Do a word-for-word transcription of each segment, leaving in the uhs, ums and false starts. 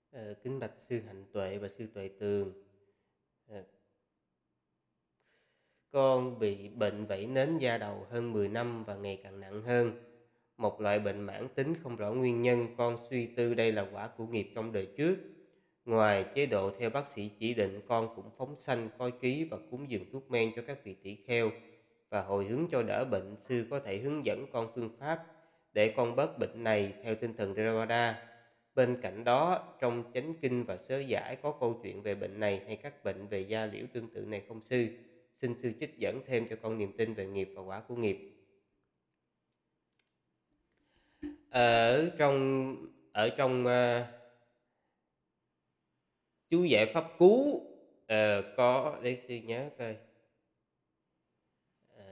Ờ, Kính bạch sư Hạnh Tuệ và sư Tuệ Tường. Ờ, con bị bệnh vẩy nến da đầu hơn mười năm và ngày càng nặng hơn. Một loại bệnh mãn tính không rõ nguyên nhân, con suy tư đây là quả của nghiệp trong đời trước. Ngoài chế độ theo bác sĩ chỉ định, con cũng phóng sanh, coi ký và cúng dường thuốc men cho các vị tỷ kheo. Và hồi hướng cho đỡ bệnh, sư có thể hướng dẫn con phương pháp để con bớt bệnh này theo tinh thần Theravada. Bên cạnh đó, trong Chánh Kinh và Sớ Giải có câu chuyện về bệnh này hay các bệnh về da liễu tương tự này không sư? Xin sư trích dẫn thêm cho con niềm tin về nghiệp và quả của nghiệp. Ở trong ở trong uh, chú giải pháp cú uh, có để sư nhớ coi. Uh,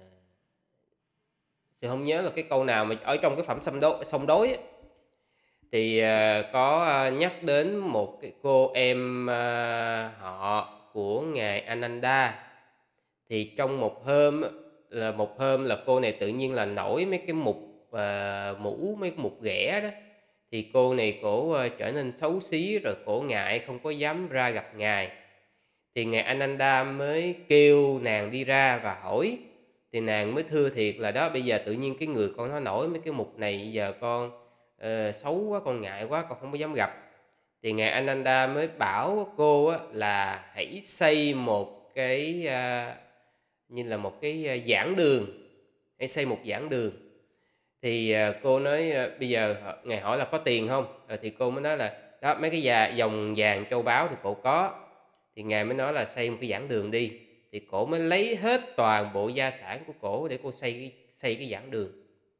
sư không nhớ là cái câu nào mà ở trong cái phẩm sông đối, sông đối ấy, thì uh, có uh, nhắc đến một cái cô em uh, họ của ngài Ananda. Thì trong một hôm là một hôm là cô này tự nhiên là nổi mấy cái mụn uh, mũ mấy cái mụn ghẻ đó. Thì cô này cổ uh, trở nên xấu xí, rồi cổ ngại không có dám ra gặp ngài. Thì ngài Ananda mới kêu nàng đi ra và hỏi. Thì nàng mới thưa thiệt là đó, bây giờ tự nhiên cái người con nó nổi mấy cái mụn này, giờ con uh, xấu quá, con ngại quá, con không có dám gặp. Thì ngài Ananda mới bảo cô là hãy xây một cái uh, như là một cái giảng đường, hãy xây một giảng đường. Thì cô nói bây giờ ngài hỏi là có tiền không, rồi thì cô mới nói là đó, mấy cái già, dòng vàng châu báu thì cổ có. Thì ngài mới nói là xây một cái giảng đường đi. Thì cổ mới lấy hết toàn bộ gia sản của cổ để cô xây cái, xây cái giảng đường.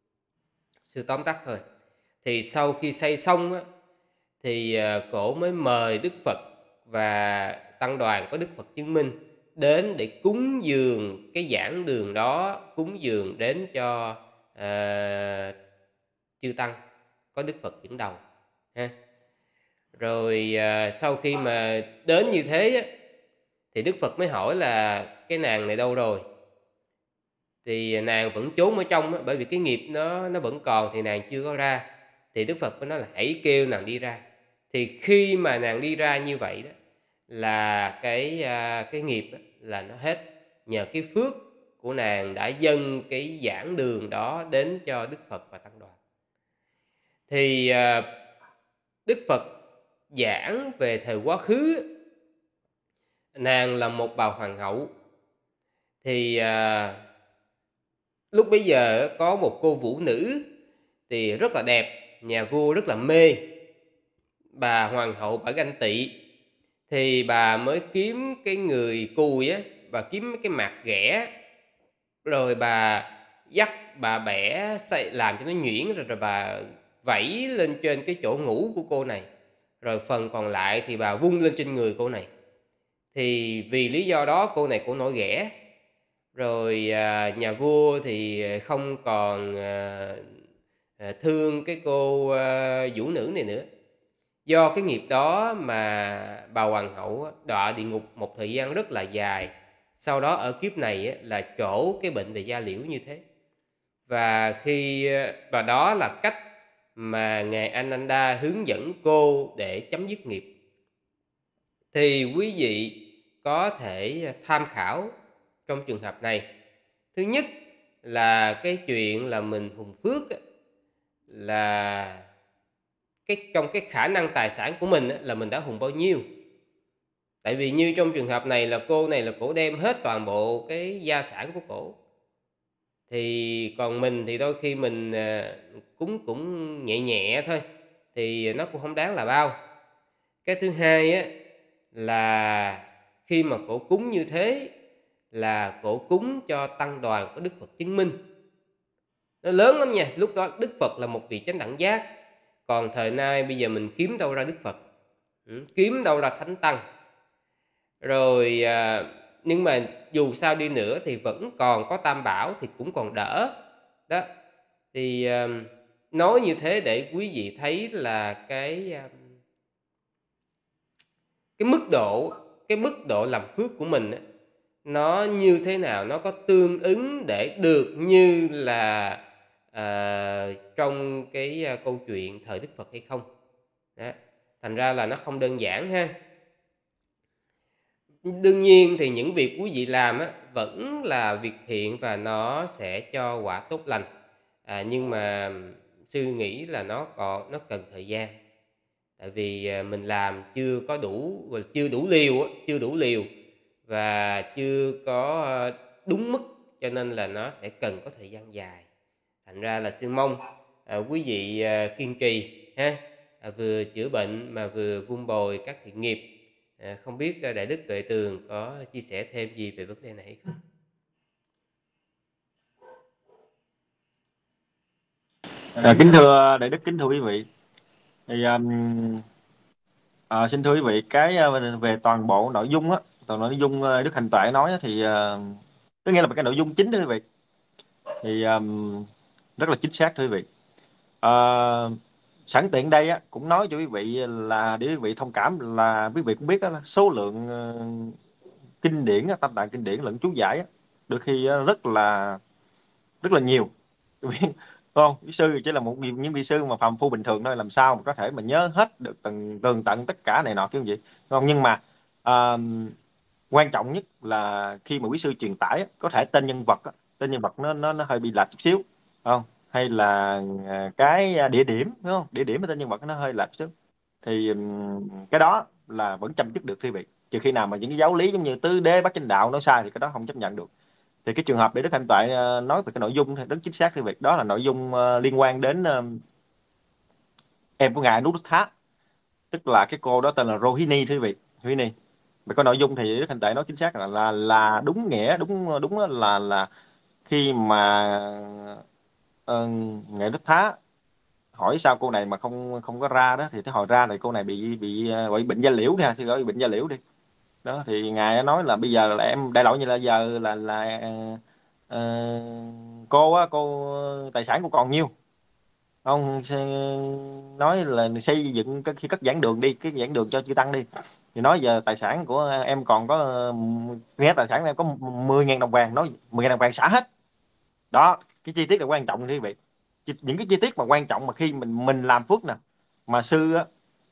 Sư tóm tắt thôi. Thì sau khi xây xong á, thì cổ mới mời Đức Phật và tăng đoàn có Đức Phật chứng minh đến để cúng dường cái giảng đường đó, cúng dường đến cho uh, chư tăng có Đức Phật dẫn đầu ha. Rồi uh, sau khi mà đến như thế á, thì Đức Phật mới hỏi là cái nàng này đâu rồi. Thì nàng vẫn trốn ở trong á, bởi vì cái nghiệp nó nó vẫn còn, thì nàng chưa có ra. Thì Đức Phật mới nói là hãy kêu nàng đi ra. Thì khi mà nàng đi ra như vậy đó, là cái cái nghiệp đó, là nó hết, nhờ cái phước của nàng đã dâng cái giảng đường đó đến cho Đức Phật và tăng đoàn. Thì Đức Phật giảng về thời quá khứ, nàng là một bà hoàng hậu. Thì lúc bấy giờ có một cô vũ nữ thì rất là đẹp, nhà vua rất là mê. Bà hoàng hậu bà ganh tị, thì bà mới kiếm cái người cùi á, bà kiếm cái mặt ghẻ, rồi bà dắt bà bẻ làm cho nó nhuyễn, rồi, rồi bà vẩy lên trên cái chỗ ngủ của cô này, rồi phần còn lại thì bà vung lên trên người cô này. Thì vì lý do đó cô này cô nổi ghẻ. Rồi à, nhà vua thì không còn à, thương cái cô à, vũ nữ này nữa. Do cái nghiệp đó mà bà hoàng hậu đọa địa ngục một thời gian rất là dài. Sau đó ở kiếp này là trổ cái bệnh về da liễu như thế. Và khi và đó là cách mà ngài Ananda hướng dẫn cô để chấm dứt nghiệp. Thì quý vị có thể tham khảo trong trường hợp này. Thứ nhất là cái chuyện là mình hùng phước là cái trong cái khả năng tài sản của mình là mình đã hùng bao nhiêu. Tại vì như trong trường hợp này là cô này là cổ đem hết toàn bộ cái gia sản của cổ. Thì còn mình thì đôi khi mình cúng cũng nhẹ nhẹ thôi, thì nó cũng không đáng là bao. Cái thứ hai á, là khi mà cổ cúng như thế là cổ cúng cho tăng đoàn của Đức Phật chứng minh. Nó lớn lắm nha. Lúc đó Đức Phật là một vị chánh đẳng giác. Còn thời nay bây giờ mình kiếm đâu ra Đức Phật, ừ, kiếm đâu ra Thánh Tăng. Rồi à, nhưng mà dù sao đi nữa thì vẫn còn có Tam Bảo thì cũng còn đỡ. Đó. Thì à, nói như thế để quý vị thấy là cái à, cái mức độ cái mức độ làm phước của mình á, nó như thế nào, nó có tương ứng để được như là à, trong cái à, câu chuyện thời Đức Phật hay không. Đó. thành ra là nó không đơn giản ha. Đương nhiên thì những việc quý vị làm á, vẫn là việc thiện và nó sẽ cho quả tốt lành, à, nhưng mà sư nghĩ là nó còn nó cần thời gian. Tại vì, à, mình làm chưa có đủ, gọi là, chưa đủ liều á, chưa đủ liều và chưa có, ơ, đúng mức, cho nên là nó sẽ cần có thời gian dài. Thành ra là sư mong, à, quý vị, à, kiên trì ha, à, vừa chữa bệnh mà vừa vun bồi các thiện nghiệp. À, không biết, a, Đại đức Tuệ Tường có chia sẻ thêm gì về vấn đề này hay không? À, kính thưa đại đức, kính thưa quý vị, thì um, à, xin thưa quý vị, cái uh, về toàn bộ nội dung á, toàn nội dung uh, Đức Hành Tuệ nói á, thì uh, có nghĩa là cái nội dung chính đó quý vị, thì um, rất là chính xác thưa quý vị. Uh, sẵn tiện đây á, cũng nói cho quý vị là để quý vị thông cảm, là quý vị cũng biết đó, là số lượng uh, kinh điển, tâm tạng kinh điển lẫn chú giải á, đôi khi uh, rất là rất là nhiều. Không, vị sư chỉ là một những vị sư mà phàm phu bình thường thôi, làm sao mà có thể mà nhớ hết được từng tường tận tất cả này nọ kiểu gì, không? Nhưng mà à, quan trọng nhất là khi mà quý sư truyền tải á, có thể tên nhân vật á, tên nhân vật nó nó nó hơi bị lệch chút xíu, không? Hay là à, cái địa điểm, đúng không? Địa điểm của tên nhân vật nó hơi lệch chút, thì ừm, cái đó là vẫn châm chức được, thưa vị. Trừ khi nào mà những cái giáo lý giống như tứ đế bát chánh đạo nó sai thì cái đó không chấp nhận được. Thì cái trường hợp để Đức Hạnh Toại ờ, nói về cái nội dung thì rất chính xác, thì việc đó là nội dung ờ, liên quan đến ờ, em của ngài Anuruddha, tức là cái cô đó tên là Rohini, thưa quý vị. Rohini, về cái nội dung thì Đức Hạnh Toại nói chính xác là là, là đúng nghĩa, đúng đúng là là khi mà uh, ngài Đức Thá hỏi sao cô này mà không không có ra đó, thì tới hồi ra thì cô này bị bị ờ, bị bệnh da liễu đi ha, xin lỗi, bệnh da liễu đi. Đó thì ngài nói là bây giờ là em đại loại như là giờ là là ờ, cô á, cô tài sản cô còn nhiêu không, nói là xây dựng cái khi cất giảng đường đi, cái giảng đường cho chư tăng đi, thì nói giờ tài sản của em còn có, nghe tài sản của em có mười ngàn đồng vàng, nói mười ngàn đồng vàng xả hết. Đó, cái chi tiết là quan trọng quý vị. Những cái chi tiết mà quan trọng mà khi mình mình làm phước nè, mà sư á,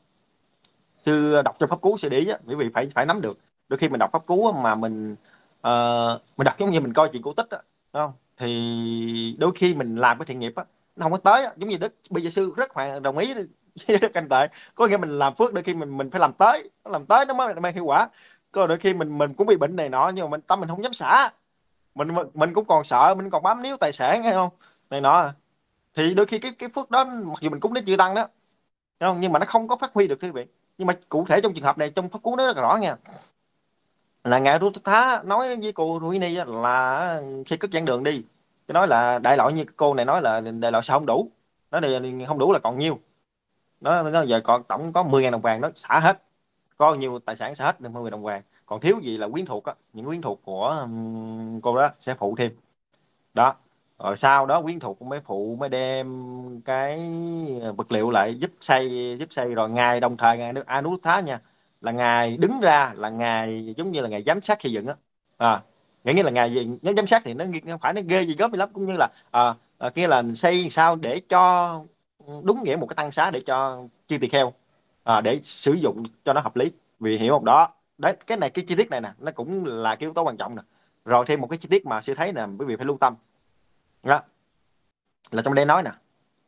sư đọc cho pháp cú sư để ý á, quý vị phải phải nắm được. Đôi khi mình đọc pháp cú á, mà mình ờ, mình đọc giống như mình coi chuyện cổ tích á, đúng không? Thì đôi khi mình làm cái thiện nghiệp á, nó không có tới á. Giống như đức bây giờ sư rất hoàn đồng ý với đức anh Tệ, có nghĩa mình làm phước đôi khi mình mình phải làm tới, nó làm tới nó mới mang hiệu quả. Có đôi khi mình mình cũng bị bệnh này nọ, nhưng mà mình tâm mình không dám xả, mình mình cũng còn sợ, mình còn bám níu tài sản hay không này nọ, thì đôi khi cái cái phước đó mặc dù mình cúng đến chư tăng đó, không? Nhưng mà nó không có phát huy được, quý vị. Nhưng mà cụ thể trong trường hợp này, trong pháp cú nó rất là rõ nha, là ngài Rút Thá nói với cô Ruini là khi cất giảng đường đi, cái nói là đại loại như cô này nói là đại loại sao không đủ, nói là không đủ là còn nhiêu, nó nó giờ còn tổng có mười ngàn đồng vàng, nó xả hết, có nhiều tài sản xả hết mười ngàn đồng vàng, còn thiếu gì là quyến thuộc á, những quyến thuộc của um, cô đó sẽ phụ thêm. Đó, rồi sau đó quyến thuộc mới phụ, mới đem cái vật liệu lại giúp xây, giúp xây rồi ngài đồng thời ngài nước Anuruddha nha, là ngài đứng ra, là ngài giống như là ngài giám sát xây dựng á, à, nghĩa là ngài gì nó giám sát thì nó không phải nó ghê gì gớm gì lắm, cũng như là à, à, kia là xây sao để cho đúng nghĩa một cái tăng xá để cho chư tỳ kheo, à, để sử dụng cho nó hợp lý, vì hiểu không? Đó đấy, cái này cái chi tiết này nè nó cũng là cái yếu tố quan trọng nè. Rồi thêm một cái chi tiết mà sư thấy nè quý vị phải lưu tâm đó, là trong đây nói nè,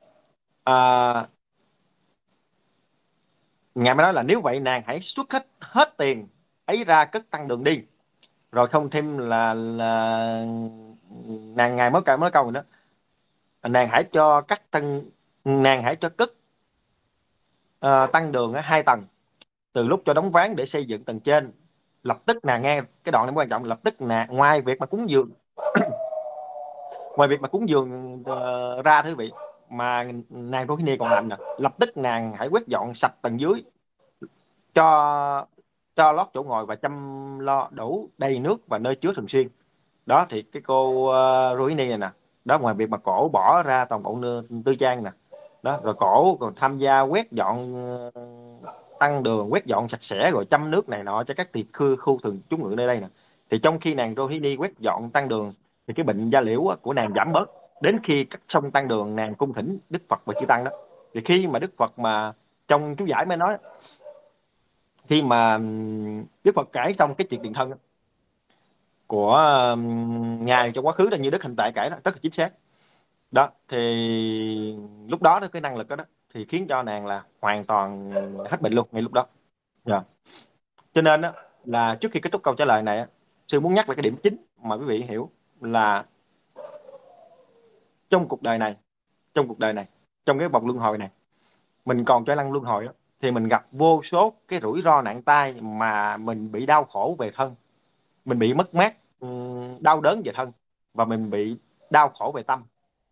à, ngài mới nói là nếu vậy nàng hãy xuất hết hết tiền ấy ra cất tăng đường đi, rồi không thêm là là nàng ngài mới câu mới câu nữa, nàng hãy cho cắt tăng, nàng hãy cho cất uh, tăng đường ở hai tầng, từ lúc cho đóng ván để xây dựng tầng trên, lập tức nàng nghe cái đoạn này mới quan trọng, lập tức nàng ngoài việc mà cúng dường, ngoài việc mà cúng dường uh, ra thưa quý vị, mà nàng Rohini còn làm nè, lập tức nàng hãy quét dọn sạch tầng dưới, cho cho lót chỗ ngồi và chăm lo đủ đầy nước và nơi chứa thường xuyên. Đó thì cái cô uh, Rohini này nè, đó ngoài việc mà cổ bỏ ra toàn bộ tư trang nè, đó rồi cổ còn tham gia quét dọn uh, tăng đường, quét dọn sạch sẽ rồi chăm nước này nọ cho các tiệc khu, khu thường chúng ngự nơi đây nè. Thì trong khi nàng Rohini quét dọn tăng đường thì cái bệnh da liễu của nàng giảm bớt, đến khi cắt xong tăng đường nàng cung thỉnh Đức Phật và chư tăng đó. Thì khi mà Đức Phật mà trong chú giải mới nói khi mà ừm, Đức Phật kể xong cái chuyện tiền thân á, của ừm, ngài trong quá khứ là như Đức Hình Tại kể đó rất là chính xác. Đó thì lúc đó đó cái năng lực đó, đó thì khiến cho nàng là hoàn toàn hết bệnh luôn ngay lúc đó. Dạ. Cho nên đó, là trước khi kết thúc câu trả lời này á, sư muốn nhắc lại cái điểm chính mà quý vị hiểu là trong cuộc đời này, trong cuộc đời này, trong cái vòng luân hồi này, mình còn cho năng luân hồi đó, thì mình gặp vô số cái rủi ro nặng tai mà mình bị đau khổ về thân, mình bị mất mát, ừm, đau đớn về thân, và mình bị đau khổ về tâm.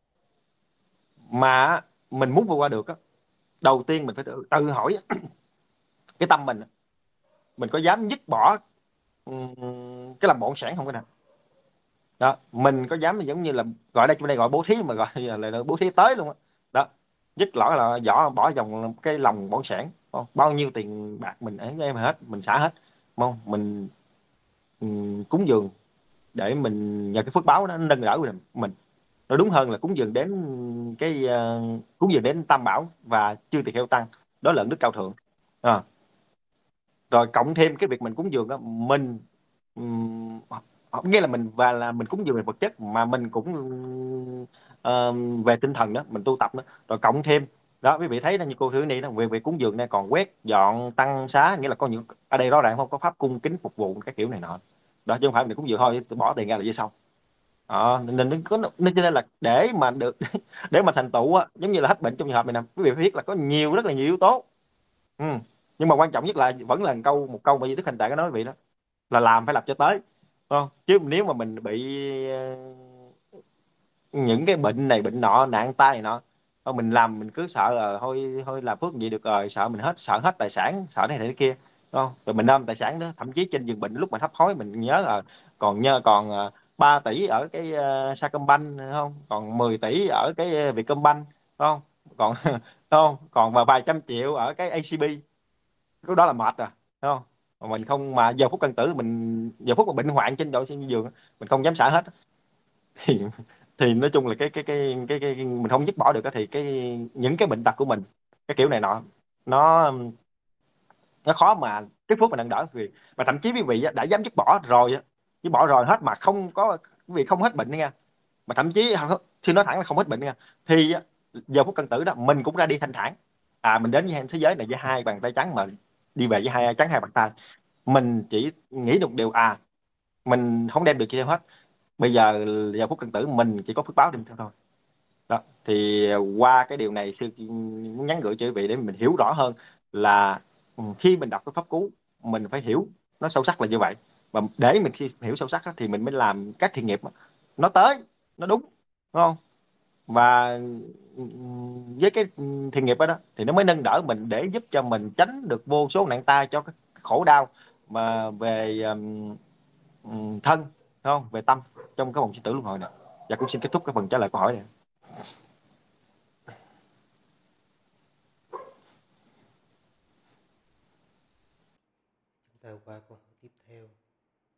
Mà mình muốn vượt qua được á, đầu tiên mình phải tự, tự hỏi cái tâm mình, mình có dám dứt bỏ ừm, cái làm bổn sản không cái nào. Đó, mình có dám giống như là gọi đây, trong đây gọi bố thí, mà gọi là, là, là bố thí tới luôn á. Đó, dứt lõi là vỏ bỏ dòng cái lòng bổn sản, không? Bao nhiêu tiền bạc mình ấy em hết mình xả hết, không? Mình ừm, cúng dường để mình nhờ cái phước báo đó nó nâng đỡ mình. Nó đúng hơn là cúng dường đến cái ờ, cúng dường đến Tam Bảo và chư Tỳ Kheo Tăng, đó là ân đức cao thượng. À, rồi cộng thêm cái việc mình cúng dường đó, mình ừm, không nghĩa là mình và là mình cúng dường về vật chất, mà mình cũng ờ, về tinh thần đó, mình tu tập đó. Rồi cộng thêm đó, quý vị thấy là như cô Thúy Ni đó, về việc cúng dường này còn quét dọn tăng xá, nghĩa là có những ở đây rõ ràng không có pháp cung kính phục vụ cái kiểu này nọ. Đó chứ không phải mình cúng dường thôi bỏ tiền ra là như xong. Đó, nên nên có nên cho nên là để mà được để mà thành tựu á, giống như là hết bệnh trong trường hợp này nè, quý vị phải biết là có nhiều rất là nhiều yếu tố. Ừ. Nhưng mà quan trọng nhất là vẫn là một câu một câu mà Di Đức Hành Tại có nói với vị đó, là làm phải làm cho tới, đúng không? Chứ nếu mà mình bị ờ, những cái bệnh này bệnh nọ nạn tai này nọ, thôi mình làm mình cứ sợ là thôi thôi làm phước gì được rồi, sợ mình hết sợ hết tài sản, sợ này này kia, đúng không? Rồi mình ôm tài sản đó, thậm chí trên giường bệnh lúc mà hấp hối mình nhớ là còn nhớ còn uh, ba tỷ ở cái uh, Sacombank, không? Còn mười tỷ ở cái uh, Vietcombank, đúng không? Còn không? Còn mà vài trăm triệu ở cái a xê bê, cái đó là mệt rồi, đúng không? Mà mình không, mà giờ phút cần tử mình, giờ phút mà bệnh hoạn trên đội trên giường mình không dám xả hết, thì thì nói chung là cái cái cái cái, cái mình không dứt bỏ được đó, thì cái những cái bệnh tật của mình cái kiểu này nọ, nó nó khó mà cái phước mình đang đỡ vì, mà thậm chí quý vị á, đã dám dứt bỏ rồi á, dứt bỏ rồi hết mà không có, quý vị không hết bệnh nha, mà thậm chí xin nói thẳng là không hết bệnh nha, thì á, giờ phút cần tử đó mình cũng ra đi thanh thản. À, mình đến với thế giới này với hai bàn tay trắng, mà đi về với hai trắng hai bàn tay, mình chỉ nghĩ được điều à, mình không đem được gì theo hết, bây giờ giờ phút cần tử mình chỉ có phước báo đem theo thôi. Đó thì qua cái điều này sư muốn nhắn gửi cho quý vị để mình hiểu rõ hơn là ừ, khi mình đọc cái pháp cú mình phải hiểu nó sâu sắc là như vậy, và để mình khi hiểu sâu sắc á, thì mình mới làm các thiện nghiệp nó tới, nó đúng, đúng không? Và ừ, với cái thiện nghiệp đó, đó thì nó mới nâng đỡ mình để giúp cho mình tránh được vô số nạn tai cho cái khổ đau mà về um, um, thân, đúng không, về tâm trong cái vòng sinh tử luân hồi này. Và cũng xin kết thúc cái phần trả lời câu hỏi này. Chúng ta qua câu hỏi tiếp theo.